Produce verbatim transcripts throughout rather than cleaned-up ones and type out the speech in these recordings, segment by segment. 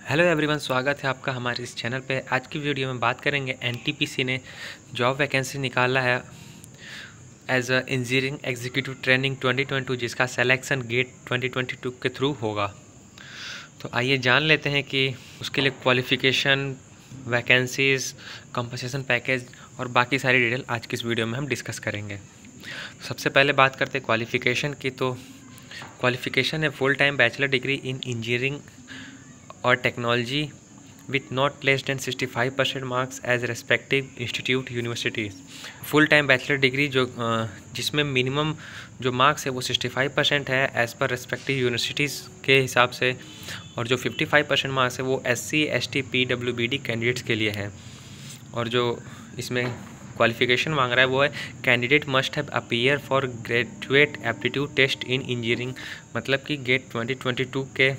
Hello everyone, स्वागत है आपका हमारे इस चैनल पे। आज की वीडियो में बात करेंगे एनटीपीसी ने जॉब वैकेंसी निकाला है as a engineering executive training twenty twenty two, जिसका selection GATE twenty twenty two के थ्रू होगा। तो आइए जान लेते हैं कि उसके लिए क्वालिफ़िकेशन, वैकेंसीज़, कंपनसेशन पैकेज और बाकी सारी डिटेल आज की इस वीडियो में हम डिस्कस करेंगे। सबसे पहले बात करते हैं क्वालिफ़िकेशन की। तो क्वालिफ़िकेशन है full time bachelor degree in engineering और technology with not less than sixty five percent marks as respective institute universities. Full time bachelor degree जो जिसमें मिनिमम जो मार्क्स है वो सिक्सटी फाइव परसेंट है एज़ पर रेस्पेक्टिव यूनिवर्सिटीज़ के हिसाब से, और जो फिफ्टी फाइव परसेंट मार्क्स है वो S C S T P W B D candidates के लिए है। और जो इसमें क्वालिफिकेशन मांग रहा है वो है candidate must have appear for graduate aptitude test in engineering. मतलब कि गेट ट्वेंटी ट्वेंटी टू के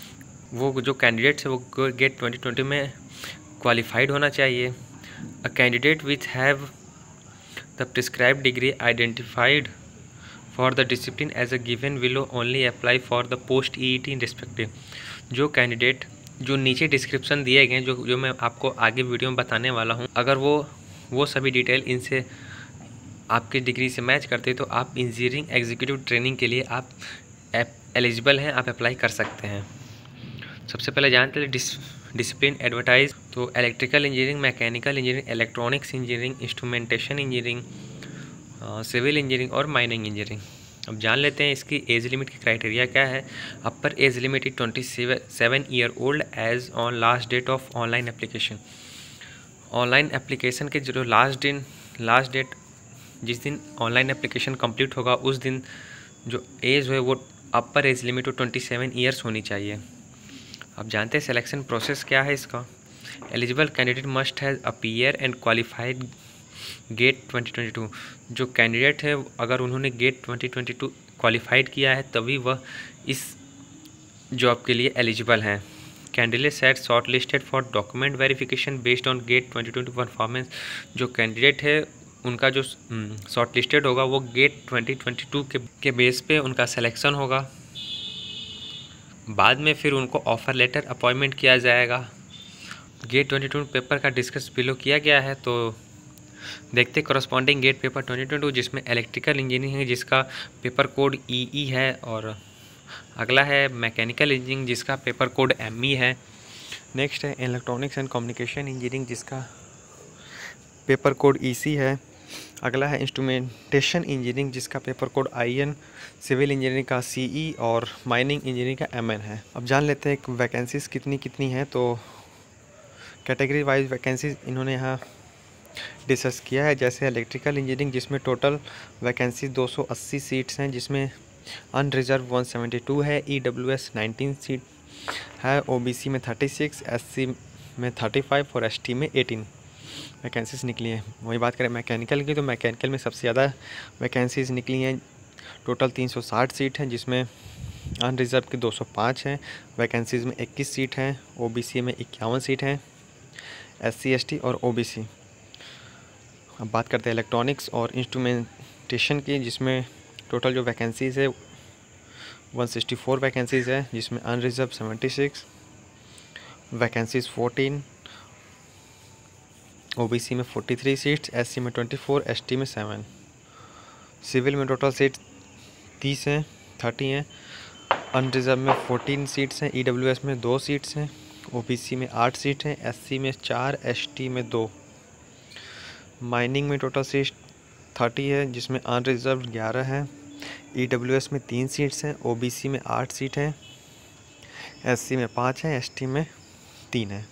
वो जो कैंडिडेट्स है वो गेट ट्वेंटी ट्वेंटी में क्वालिफाइड होना चाहिए। A candidate with have the prescribe degree identified for the discipline as a given below only apply for the post E E T in respective. जो candidate जो नीचे description दिए गए, जो जो मैं आपको आगे वीडियो में बताने वाला हूँ, अगर वो वो सभी डिटेल इनसे आपकी डिग्री से मैच करते तो आप इंजीनियरिंग एग्जीक्यूटिव ट्रेनिंग के लिए आप एलिजिबल हैं, आप अप्लाई कर सकते हैं। सबसे पहले जानते हैं डिस डिसिप्लिन एडवर्टाइज। तो electrical engineering, mechanical engineering, electronics engineering, instrumentation engineering, civil engineering और माइनिंग इंजीनियरिंग। अब जान लेते हैं इसकी एज लिमिट की क्राइटेरिया क्या है। Upper age limit is twenty seven year old age on last date of online application. Online application के जो लास्ट दिन लास्ट डेट जिस दिन ऑनलाइन एप्लीकेशन कंप्लीट होगा उस दिन जो एज है वो अपर एज लिमिट वो ट्वेंटी सेवन ईयर्स होनी चाहिए। अब जानते हैं सिलेक्शन प्रोसेस क्या है इसका। Eligible candidate must has appear and qualified GATE twenty twenty two. जो कैंडिडेट है अगर उन्होंने GATE twenty twenty two qualified किया है तभी वह इस जॉब के लिए एलिजिबल हैं। Candidate set shortlisted for document verification based on GATE twenty twenty performance. जो कैंडिडेट है उनका जो शॉर्ट लिस्टेड होगा वो गेट ट्वेंटी ट्वेंटी टू के, के बेस पे उनका सिलेक्शन होगा। बाद में फिर उनको ऑफ़र लेटर अपॉइंटमेंट किया जाएगा। गेट ट्वेंटी टू पेपर का डिस्कस बिलो किया गया है, तो देखते corresponding GATE paper twenty twenty two जिसमें इलेक्ट्रिकल इंजीनियरिंग है जिसका पेपर कोड ई ई है, और अगला है मैकेनिकल इंजीनियरिंग जिसका पेपर कोड एम ई है। नेक्स्ट है इलेक्ट्रॉनिक्स एंड कम्युनिकेशन इंजीनियरिंग जिसका पेपर कोड ई सी है। अगला है इंस्ट्रूमेंटेशन इंजीनियरिंग जिसका paper code I N, civil engineering का सी ई और माइनिंग इंजीनियरिंग का एम एन है। अब जान लेते हैं वैकेंसीज़ कितनी कितनी हैं। तो कैटेगरी वाइज वैकेंसीज इन्होंने यहाँ डिस्कस किया है। जैसे इलेक्ट्रिकल इंजीनियरिंग जिसमें टोटल वैकेंसी दो सौ अस्सी सीट्स हैं, जिसमें अनरिजर्व वन सेवेंटी टू है, E W S nineteen seat है, ओ बी सी में थर्टी सिक्स, एस सी में थर्टी फाइव और एस टी में एटीन वैकेंसीज निकली हैं। वही बात करें मैकेनिकल की, तो मैकेनिकल में सबसे ज़्यादा वैकेंसीज निकली हैं। टोटल तीन सौ साठ सीट हैं जिसमें अनरिजर्व की दो सौ पाँच हैं, वैकेंसीज में इक्कीस सीट हैं, ओबीसी में इक्यावन सीट हैं, एससी एसटी और ओबीसी। अब बात करते हैं इलेक्ट्रॉनिक्स और इंस्ट्रूमेंटेशन की, जिसमें टोटल जो वैकेंसीज है वन सिक्सटी फोर वैकेंसीज है, जिसमें unreserve seventy six, vacancies fourteen, OBC में फोर्टी थ्री सीट्स, एससी में ट्वेंटी फोर, एसटी में सेवन। सिविल में टोटल सीट तीस हैं, थर्टी हैं, अनरिजर्व में फोर्टीन सीट्स हैं, ईडब्ल्यूएस में दो सीट्स हैं, ओबीसी में आठ सीट हैं, एससी में चार, एसटी में दो। माइनिंग में टोटल सीट थर्टी है जिसमें अनरिजर्व ग्यारह है, ईडब्ल्यूएस में तीन सीट्स हैं, ओबीसी में आठ सीट हैं, एससी में पाँच हैं, एसटी में तीन है।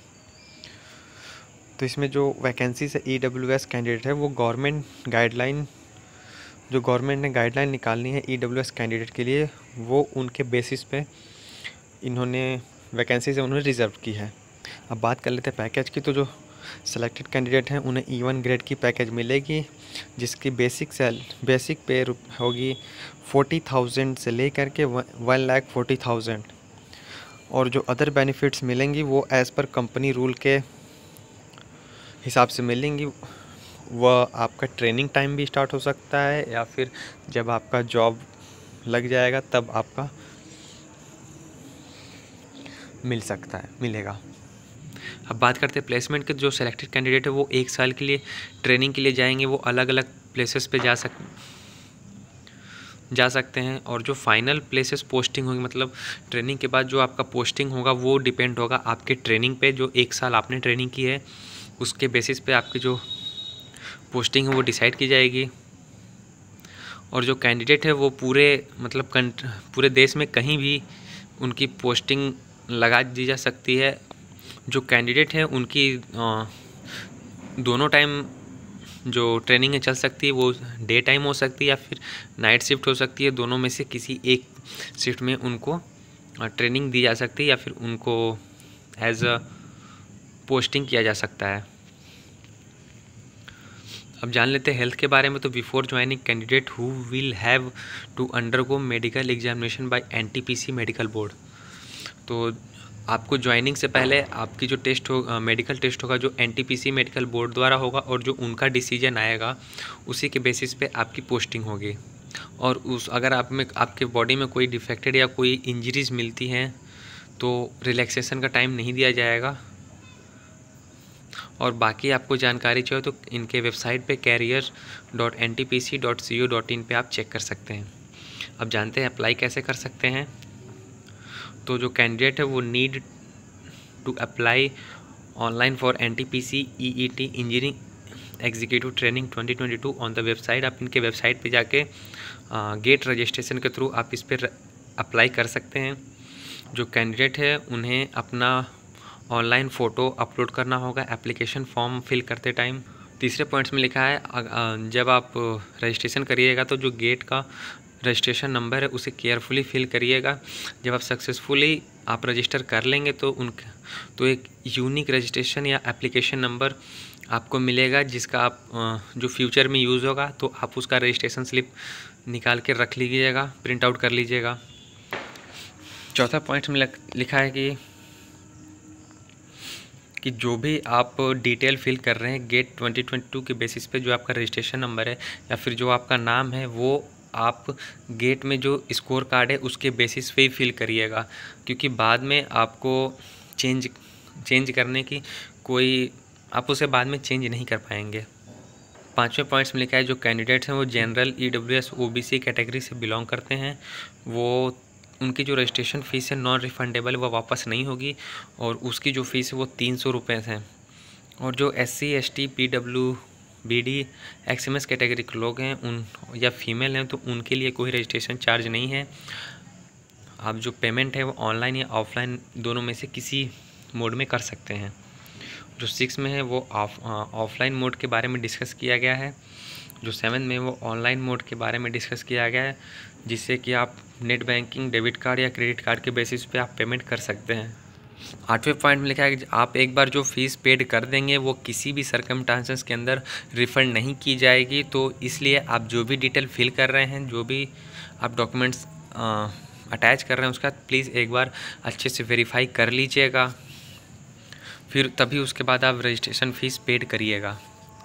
तो इसमें जो वैकेंसीज है ई डब्ल्यू एस कैंडिडेट है वो गवर्नमेंट गाइडलाइन, जो गवर्नमेंट ने गाइडलाइन निकालनी है ई डब्ल्यू एस कैंडिडेट के लिए, वो उनके बेसिस पे इन्होंने वैकेंसीज है उन्होंने रिज़र्व की है। अब बात कर लेते हैं पैकेज की। तो जो सेलेक्टेड कैंडिडेट हैं उन्हें ई वन ग्रेड की पैकेज मिलेगी, जिसकी बेसिक सेल बेसिक पे होगी फोर्टी थाउजेंड से लेकर के वन लाख फोर्टी थाउजेंड, और जो अदर बेनिफिट्स मिलेंगी वो एज़ पर कंपनी रूल के हिसाब से मिलेंगी। वह आपका ट्रेनिंग टाइम भी स्टार्ट हो सकता है या फिर जब आपका जॉब लग जाएगा तब आपका मिल सकता है मिलेगा। अब बात करते हैं प्लेसमेंट के। जो सेलेक्टेड कैंडिडेट है वो एक साल के लिए ट्रेनिंग के लिए जाएंगे, वो अलग अलग प्लेसेस पे जा सक जा सकते हैं। और जो फाइनल प्लेसेस पोस्टिंग होगी, मतलब ट्रेनिंग के बाद जो आपका पोस्टिंग होगा वो डिपेंड होगा आपके ट्रेनिंग पे। जो एक साल आपने ट्रेनिंग की है उसके बेसिस पे आपकी जो पोस्टिंग है वो डिसाइड की जाएगी। और जो कैंडिडेट है वो पूरे मतलब पूरे देश में कहीं भी उनकी पोस्टिंग लगा दी जा सकती है। जो कैंडिडेट है उनकी दोनों टाइम जो ट्रेनिंग है चल सकती है, वो डे टाइम हो सकती है या फिर नाइट शिफ्ट हो सकती है। दोनों में से किसी एक शिफ्ट में उनको ट्रेनिंग दी जा सकती है या फिर उनको एज अ पोस्टिंग किया जा सकता है। अब जान लेते हैं हेल्थ के बारे में। तो before joining candidate who will have to undergo medical examination by NTPC medical board. तो आपको ज्वाइनिंग से पहले आपकी जो टेस्ट हो मेडिकल टेस्ट होगा जो एनटीपीसी मेडिकल बोर्ड द्वारा होगा, और जो उनका डिसीजन आएगा उसी के बेसिस पे आपकी पोस्टिंग होगी। और उस अगर आप में आपके बॉडी में कोई डिफेक्टेड या कोई इंजरीज मिलती हैं तो रिलैक्सेशन का टाइम नहीं दिया जाएगा। और बाकी आपको जानकारी चाहिए तो इनके वेबसाइट पे career dot N T P C dot C O dot in पर आप चेक कर सकते हैं। अब जानते हैं अप्लाई कैसे कर सकते हैं। तो जो कैंडिडेट है वो need to apply online for N T P C E E T engineering executive training twenty twenty two on the website. आप इनके वेबसाइट पे जाके गेट रजिस्ट्रेशन के थ्रू आप इस पर अप्लाई कर सकते हैं। जो कैंडिडेट है उन्हें अपना ऑनलाइन फ़ोटो अपलोड करना होगा एप्लीकेशन फॉर्म फिल करते टाइम। तीसरे पॉइंट्स में लिखा है जब आप रजिस्ट्रेशन करिएगा तो जो गेट का रजिस्ट्रेशन नंबर है उसे केयरफुली फिल करिएगा। जब आप सक्सेसफुली आप रजिस्टर कर लेंगे तो उन तो एक यूनिक रजिस्ट्रेशन या एप्लीकेशन नंबर आपको मिलेगा, जिसका आप जो फ्यूचर में यूज़ होगा तो आप उसका रजिस्ट्रेशन स्लिप निकाल के रख लीजिएगा, प्रिंट आउट कर लीजिएगा। चौथा पॉइंट में लिखा है कि कि जो भी आप डिटेल फिल कर रहे हैं गेट ट्वेंटी ट्वेंटी टू के बेसिस पे, जो आपका रजिस्ट्रेशन नंबर है या फिर जो आपका नाम है, वो आप गेट में जो स्कोर कार्ड है उसके बेसिस पे ही फिल करिएगा, क्योंकि बाद में आपको चेंज चेंज करने की कोई आप उसे बाद में चेंज नहीं कर पाएंगे। पाँचवें पॉइंट्स में लिखा है जो कैंडिडेट्स हैं वो general E W S O B C category से बिलोंग करते हैं, वो उनकी जो रजिस्ट्रेशन फ़ीस है नॉन रिफंडेबल, वो वापस नहीं होगी और उसकी जो फ़ीस है वो तीन सौ रुपये है। और जो S C S T P W B D X M S category के लोग हैं उन या फीमेल हैं तो उनके लिए कोई रजिस्ट्रेशन चार्ज नहीं है। आप जो पेमेंट है वो ऑनलाइन या ऑफलाइन दोनों में से किसी मोड में कर सकते हैं। जो सिक्स में है वो ऑफ ऑफलाइन मोड के बारे में डिस्कस किया गया है। जो सेवन में वो ऑनलाइन मोड के बारे में डिस्कस किया गया है, जिससे कि आप नेट बैंकिंग, डेबिट कार्ड या क्रेडिट कार्ड के बेसिस पे आप पेमेंट कर सकते हैं। आठवें पॉइंट में लिखा है कि आप एक बार जो फ़ीस पेड कर देंगे वो किसी भी सर्कमस्टांसेस के अंदर रिफ़ंड नहीं की जाएगी। तो इसलिए आप जो भी डिटेल फिल कर रहे हैं, जो भी आप डॉक्यूमेंट्स अटैच कर रहे हैं, उसका प्लीज़ एक बार अच्छे से वेरीफाई कर लीजिएगा, फिर तभी उसके बाद आप रजिस्ट्रेशन फ़ीस पेड करिएगा।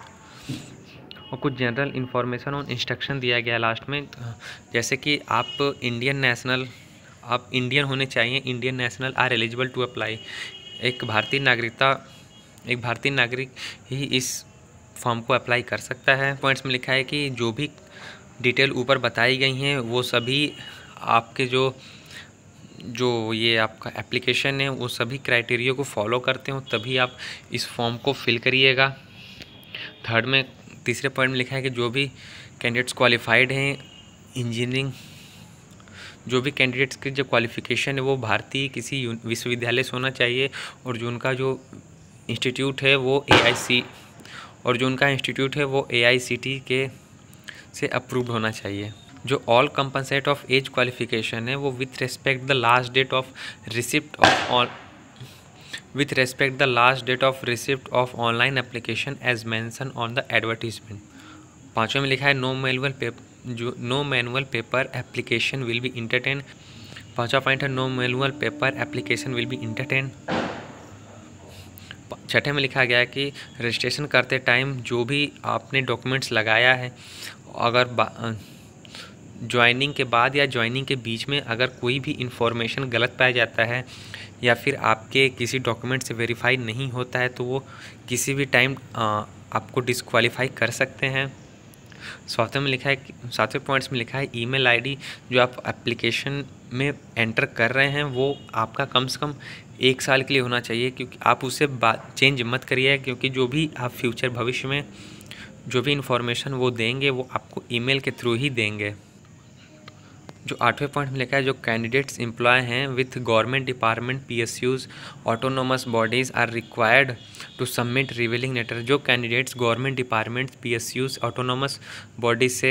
और कुछ जनरल इन्फॉर्मेशन और इंस्ट्रक्शन दिया गया लास्ट में, जैसे कि आप इंडियन नेशनल आप इंडियन होने चाहिए। Indian national are eligible to apply. एक भारतीय नागरिकता एक भारतीय नागरिक ही इस फॉर्म को अप्लाई कर सकता है। पॉइंट्स में लिखा है कि जो भी डिटेल ऊपर बताई गई हैं वो सभी आपके जो जो ये आपका एप्लीकेशन है वो सभी क्राइटेरिया को फॉलो करते हो तभी आप इस फॉर्म को फिल करिएगा। थर्ड में तीसरे पॉइंट में लिखा है कि जो भी कैंडिडेट्स क्वालिफाइड हैं इंजीनियरिंग जो भी कैंडिडेट्स की जो क्वालिफ़िकेशन है वो भारतीय किसी विश्वविद्यालय से होना चाहिए, और जो उनका जो इंस्टीट्यूट है वो ए आई सी और जो उनका इंस्टीट्यूट है वो ए आई सी टी के से अप्रूव्ड होना चाहिए। जो all compensate of age qualification है वो with respect the last date of receipt of all with respect the last date of receipt of online application as mention on the advertisement. पाँचवें में लिखा है नो मैनुअल पेपर जो no manual paper application will be entertain. पाँचवा point है no manual paper application will be entertain. छठे में लिखा गया है कि रजिस्ट्रेशन करते टाइम जो भी आपने डॉक्यूमेंट्स लगाया है, अगर ज्वाइनिंग के बाद या ज्वाइनिंग के बीच में अगर कोई भी इंफॉर्मेशन गलत पाया जाता है या फिर आपके किसी डॉक्यूमेंट से वेरीफाई नहीं होता है तो वो किसी भी टाइम आपको डिस्क्वालीफाई कर सकते हैं। सातवें में लिखा है सातवें पॉइंट्स में लिखा है ईमेल आईडी जो आप एप्लीकेशन में एंटर कर रहे हैं वो आपका कम से कम एक साल के लिए होना चाहिए, क्योंकि आप उसे बात चेंज मत करिए, क्योंकि जो भी आप फ्यूचर भविष्य में जो भी इंफॉर्मेशन वो देंगे वो आपको ईमेल के थ्रू ही देंगे। जो आठवें पॉइंट में लिखा है जो कैंडिडेट्स एम्प्लॉय हैं with government department PSUs autonomous bodies are required to submit relieving letter. जो candidates government department PSUs autonomous body से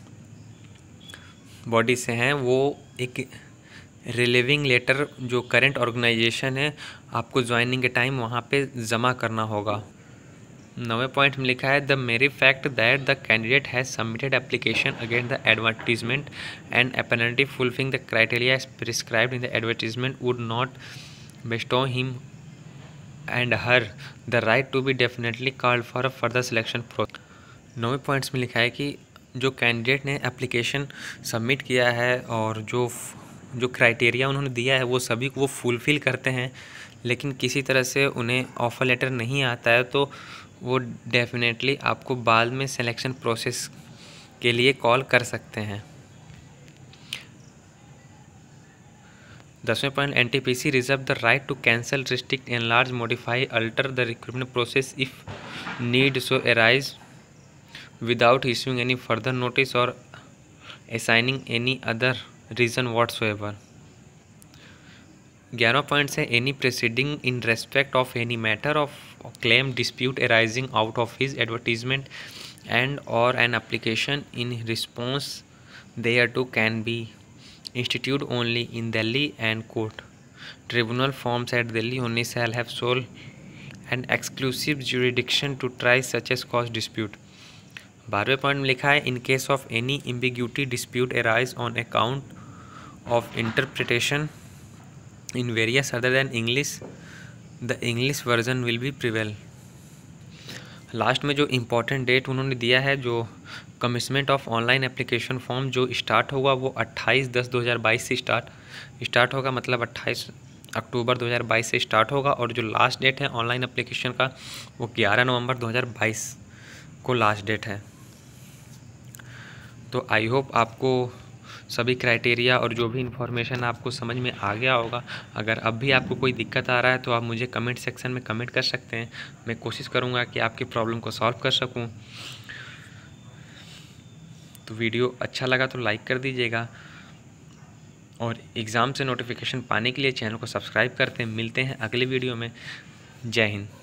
बॉडी से हैं वो एक रिलीविंग लेटर जो करंट ऑर्गेनाइजेशन है आपको ज्वाइनिंग के टाइम वहाँ पे जमा करना होगा। नवे पॉइंट में लिखा है the mere fact that the candidate has submitted application against the advertisement and apparently fulfilling the criteria prescribed in the advertisement would not bestow him and her the right to be definitely called for a further selection process. नवे points में लिखा है कि जो candidate ने application submit किया है और जो जो क्राइटेरिया उन्होंने दिया है वो सभी को वो फुलफ़िल करते हैं, लेकिन किसी तरह से उन्हें ऑफ़र लेटर नहीं आता है तो वो डेफिनेटली आपको बाद में सिलेक्शन प्रोसेस के लिए कॉल कर सकते हैं। दसवें point NTPC reserve the right to cancel restrict enlarge modify alter the recruitment process if need so arise without issuing any further notice और assigning any other reason whatsoever. ग्यारह points है any proceeding in respect of any matter of claim dispute arising out of his advertisement and और an application in response thereto can be instituted only in Delhi and court tribunal forums eight Delhi only shall have sole and exclusive jurisdiction to try such as cause dispute. बारहवें point में लिखा है in case of any ambiguity dispute arise on account of interpretation in various other than English the English version will be prevail। Last में जो important date उन्होंने दिया है जो commitment of online application form जो स्टार्ट होगा वो अट्ठाईस दस दो हज़ार बाईस से स्टार्ट स्टार्ट होगा, मतलब अट्ठाईस अक्टूबर दो हज़ार बाईस से स्टार्ट होगा और जो लास्ट डेट है ऑनलाइन एप्लीकेशन का वो ग्यारह नवंबर दो हज़ार बाईस को लास्ट डेट है। तो आई होप आपको सभी क्राइटेरिया और जो भी इन्फॉर्मेशन आपको समझ में आ गया होगा। अगर अब भी आपको कोई दिक्कत आ रहा है तो आप मुझे कमेंट सेक्शन में कमेंट कर सकते हैं, मैं कोशिश करूंगा कि आपकी प्रॉब्लम को सॉल्व कर सकूं। तो वीडियो अच्छा लगा तो लाइक कर दीजिएगा और एग्ज़ाम से नोटिफिकेशन पाने के लिए चैनल को सब्सक्राइब करते हैं। मिलते हैं अगले वीडियो में। जय हिंद।